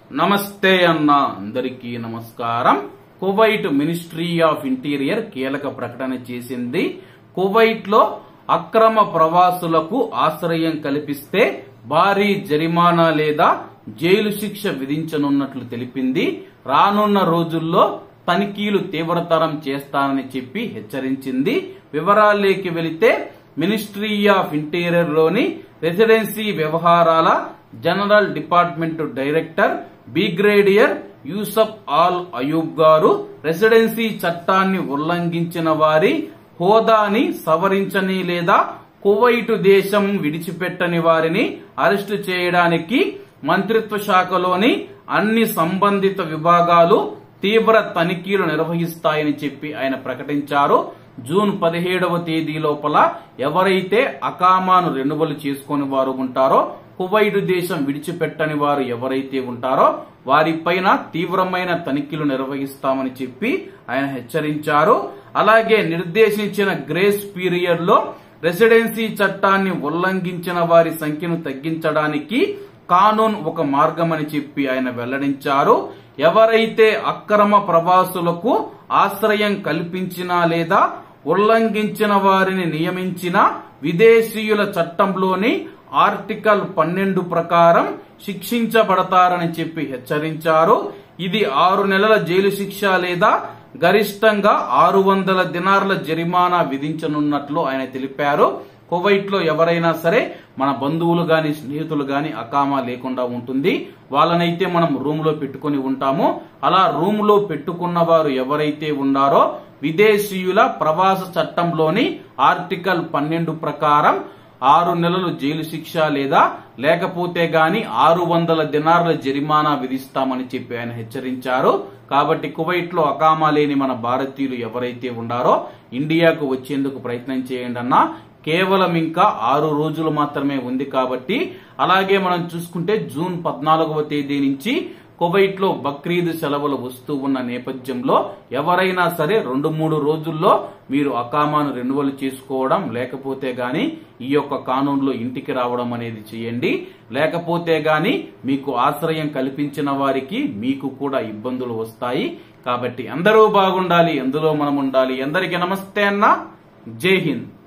నమస్తే అన్న అందరికీ నమస్కారం. కువైట్ మినిస్ట్రీ ఆఫ్ ఇంటీరియర్ కీలక ప్రకటన చేసింది. కువైట్ లో అక్రమ ప్రవాసులకు ఆశ్రయం కల్పిస్తే భారీ జరిమానా లేదా జైలు శిక్ష విధించనున్నట్లు తెలిపింది. రానున్న రోజుల్లో తనిఖీలు తీవ్రతరం చేస్తానని చెప్పి హెచ్చరించింది. వివరాల్లోకి వెళితే మినిస్ట్రీ ఆఫ్ ఇంటీరియర్ లోని రెసిడెన్సీ వ్యవహారాల general department director brigadier Yousef al Ayoub గారు రెసిడెన్సీ చట్టాన్ని ఉల్లంఘించిన వారి హోదాని సవరించని లేదా కువైట్ దేశం విడిచిపెట్టని వారిని అరెస్టు చేయడానికి మంత్రిత్వ శాఖలోని అన్ని సంబంధిత విభాగాలు తీవ్ర తనిఖీలు నిర్వహిస్తాయని చెప్పి ఆయన ప్రకటించారు. జూన్ 17వ తేదీ లోపల ఎవరైతే అకామాను రెన్యువల్ చేసుకుని వారు ఉంటారో, కువైట్ దేశం విడిచిపెట్టని వారు ఎవరైతే ఉంటారో వారిపైన తీవ్రమైన తనిఖీలు నిర్వహిస్తామని చెప్పి ఆయన హెచ్చరించారు. అలాగే నిర్దేశించిన గ్రేస్ పీరియడ్ లో రెసిడెన్సీ చట్టాన్ని ఉల్లంఘించిన వారి సంఖ్యను తగ్గించడానికి కానూన్ ఒక మార్గమని చెప్పి ఆయన వెల్లడించారు. ఎవరైతే అక్రమ ప్రవాసులకు ఆశ్రయం కల్పించినా లేదా ఉల్లంఘించిన వారిని నియమించిన విదేశీయుల చట్టంలోని ఆర్టికల్ 12 ప్రకారం శిక్షించబడతారని చెప్పి హెచ్చరించారు. ఇది 6 నెలల జైలు శిక్ష లేదా గరిష్టంగా 600 దినార్ల జరిమానా విధించనున్నట్లు ఆయన తెలిపారు. కువైట్ లో ఎవరైనా సరే మన బంధువులు గాని స్నేహితులు గాని అకామా లేకుండా ఉంటుంది. వాళ్ళనైతే మనం రూమ్ లో పెట్టుకుని ఉంటాము. అలా రూమ్ లో పెట్టుకున్న వారు ఎవరైతే ఉన్నారో విదేశీయుల ప్రవాస చట్టంలోని ఆర్టికల్ 12 ప్రకారం 6 నెలలు జైలు శిక్ష లేదా లేకపోతే గాని 600 దినార్ల జరిమానా విధిస్తామని చెప్పి ఆయన హెచ్చరించారు. కాబట్టి కువైట్ లో అకామా లేని మన భారతీయులు ఎవరైతే ఉన్నారో ఇండియాకు వచ్చేందుకు ప్రయత్నం చేయండి అన్న. కేవలం ఇంకా 6 రోజులు మాత్రమే ఉంది కాబట్టి. అలాగే మనం చూసుకుంటే జూన్ 14వ తేదీ నుంచి కువైట్ లో బక్రీద్ సెలవులు వస్తూ ఉన్న నేపథ్యంలో ఎవరైనా సరే 2-3 రోజుల్లో మీరు అకామాను రెన్యువల్ చేసుకోవడం లేకపోతే గాని ఈ యొక్క కానూన్లో ఇంటికి రావడం అనేది చేయండి. లేకపోతే గాని మీకు ఆశ్రయం కల్పించిన వారికి మీకు కూడా ఇబ్బందులు వస్తాయి. కాబట్టి అందరూ బాగుండాలి, అందులో మనం ఉండాలి. అందరికీ నమస్తే అన్న. జై హింద్.